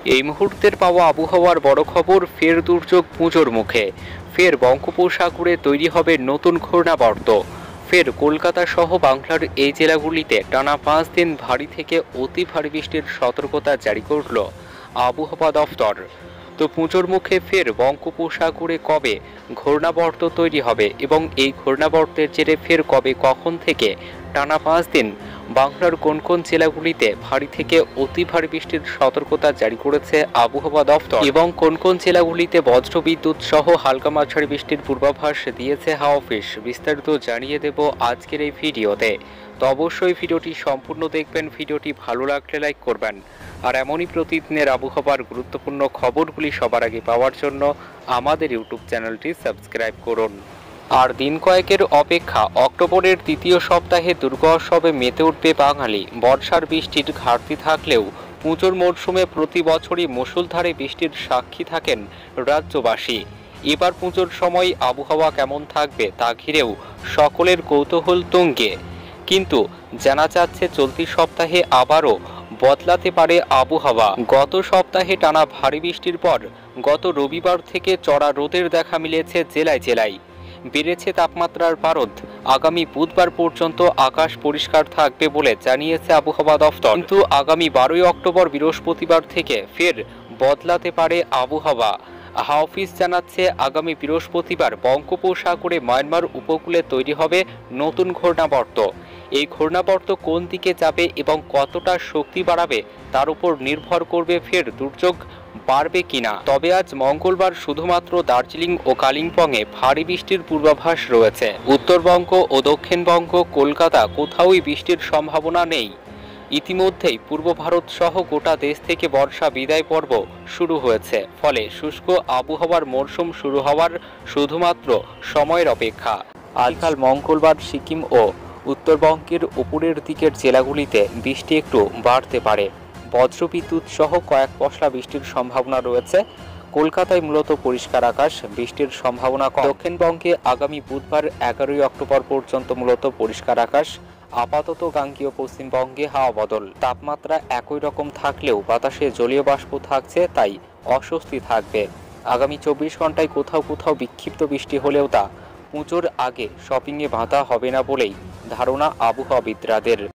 এই মুহূর্তের পাওয়া আবহাওয়ার বড় খবর, ফের দুর্যোগ পুজোর মুখে। ফের বঙ্গোপসাগরে তৈরি হবে নতুন ঘূর্ণাবর্ত। ফের কলকাতা সহ বাংলার এই জেলাগুলিতে টানা 5 দিন ভারী থেকে অতি ভারী বৃষ্টির সতর্কতা জারি করল আবহাওয়া দফতর। তো পুজোর মুখে ফের বঙ্গোপসাগরে কবে ঘূর্ণাবর্ত তৈরি হবে এবং এই ঘূর্ণাবর্তের জেরে ফের কবে কখন থেকে টানা 5 দিন বাংলার কোন কোন জেলাগুলিতে ভারী থেকে অতি ভারী বৃষ্টির সতর্কতা জারি করেছে আবহাওয়া দফতর এবং কোন কোন জেলাগুলিতে বজ্রবিদ্যুৎ সহ হালকা মাঝারি বৃষ্টির পূর্বাভাস দিয়েছে হাওয়া অফিস, বিস্তারিত জানিয়ে দেব আজকের এই ভিডিওতে। তো অবশ্যই ভিডিওটি সম্পূর্ণ দেখবেন। ভিডিওটি ভালো লাগলে লাইক করবেন আর এমনই প্রতিদিনের আবহাওয়ার গুরুত্বপূর্ণ খবরগুলি সবার আগে পাওয়ার জন্য আমাদের ইউটিউব চ্যানেলটি সাবস্ক্রাইব করুন। আর দিন কয়েকের অপেক্ষা, অক্টোবরের দ্বিতীয় সপ্তাহে দুর্গোৎসবে মেতে উঠবে বাঙালি। বর্ষার বৃষ্টির ঘাটতি থাকলেও পুজোর মরশুমে প্রতি বছরই মুষলধারে বৃষ্টির সাক্ষী থাকেন রাজ্যবাসী। এবার পুজোর সময় আবহাওয়া কেমন থাকবে তা ঘিরেও সকলের কৌতূহল তুঙ্গে। কিন্তু জানা যাচ্ছে চলতি সপ্তাহে আবারও বদলাতে পারে আবহাওয়া। গত সপ্তাহে টানা ভারী বৃষ্টির পর গত রবিবার থেকে চড়া রোদের দেখা মিলেছে জেলায় জেলায়। বেড়েছে তাপমাত্রার পারদ। আগামী বুধবার পর্যন্ত আকাশ পরিষ্কার থাকবে বলে জানিয়েছে আবহাওয়া দফতর। কিন্তু আগামী 12 অক্টোবর বৃহস্পতিবার থেকে ফের বদলাতে পারে আবহাওয়া। হাওয়া অফিস জানাচ্ছে, আগামী বৃহস্পতিবার বঙ্গোপসাগরে মায়ানমার উপকূলে তৈরি হবে নতুন ঘূর্ণাবর্ত। এই ঘূর্ণাবর্ত কোন দিকে যাবে এবং কতটা শক্তি বাড়াবে তার উপর নির্ভর করবে ফের দুর্যোগ বাড়বে কিনা। তবে আজ মঙ্গলবার শুধুমাত্র দার্জিলিং ও কালিম্পংয়ে ভারী বৃষ্টির পূর্বাভাস রয়েছে। উত্তরবঙ্গ ও দক্ষিণবঙ্গ, কলকাতা কোথাওই বৃষ্টির সম্ভাবনা নেই। ইতিমধ্যেই পূর্ব ভারত সহ গোটা দেশ থেকে বর্ষা বিদায় পর্ব শুরু হয়েছে। ফলে শুষ্ক আবহাওয়ার মরশুম শুরু হওয়ার শুধুমাত্র সময়ের অপেক্ষা। আজকাল মঙ্গলবার সিকিম ও উত্তরবঙ্গের উপরের দিকের জেলাগুলিতে বৃষ্টি একটু বাড়তে পারে। বজ্রবিদ্যুৎ সহ কয়েক পশলা বৃষ্টির সম্ভাবনা রয়েছে। কলকাতায় মূলত পরিষ্কার আকাশ, বৃষ্টির সম্ভাবনা কম। দক্ষিণবঙ্গে আগামী বুধবার 11 অক্টোবর পর্যন্ত মূলত পরিষ্কার আকাশ। আপাতত গাঙ্গেয় পশ্চিমবঙ্গে হাওয়া বদল। তাপমাত্রা একই রকম থাকলেও বাতাসে জলীয় বাষ্প থাকছে, তাই অস্বস্তি থাকবে। আগামী 24 ঘন্টায় কোথাও কোথাও বিক্ষিপ্ত বৃষ্টি হলেও তা পুজোর আগে শপিংয়ে বাধা হবে না বলেই ধারণা আবহাওয়াবিদদের।